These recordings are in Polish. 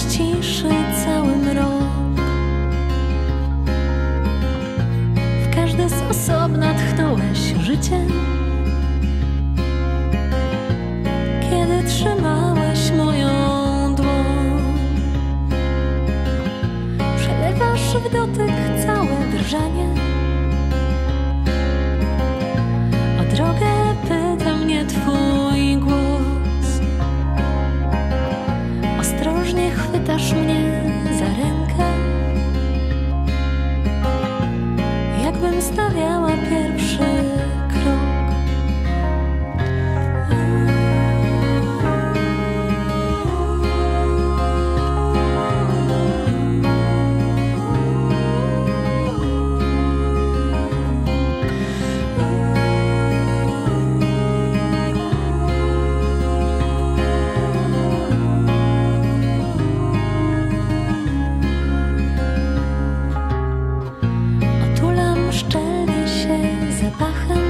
ciszy cały mrok. W każdy z osobna tchnąłeś życie, kiedy trzymałeś moją dłoń. Przelewasz w dotyk całe drżenie. O drogę pyta mnie twój głos. Ostrożnie chwytasz mnie za rękę, jakbym stawiała pierwszy krok. Szczelnie się zapachem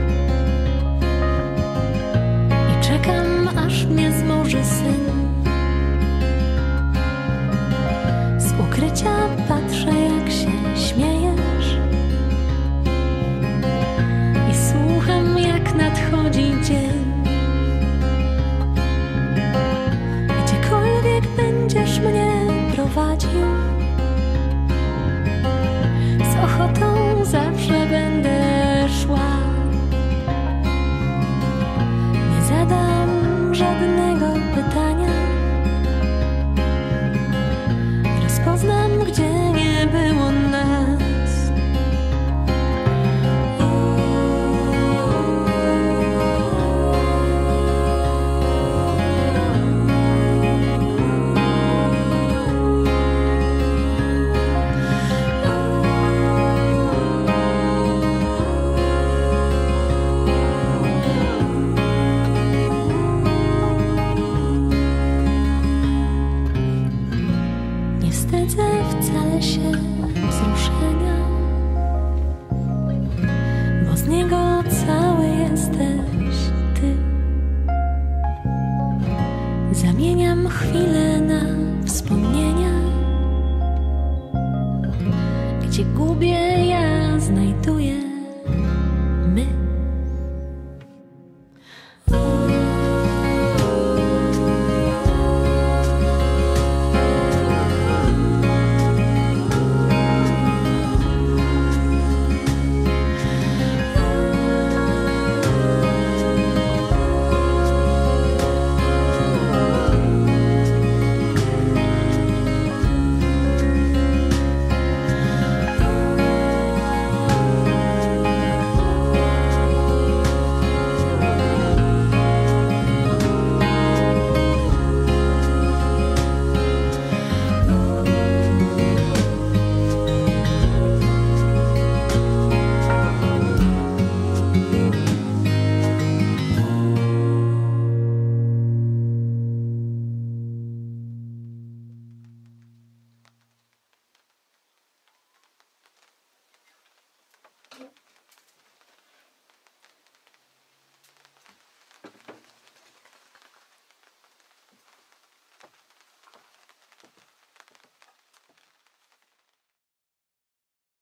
i czekam, aż mnie zmoży sen. Z ukrycia patrzę, jak się śmiejesz i słucham, jak nadchodzi dzień. Gdziekolwiek będziesz mnie prowadził, z ochotą zawsze będę szła. Nie zadam żadnego pytania, rozpoznam, gdzie nie było nas. Nie wstydzę wcale się wzruszenia, bo z niego cały jesteś ty. Zamieniam chwile na wspomnienia, gdzie gubię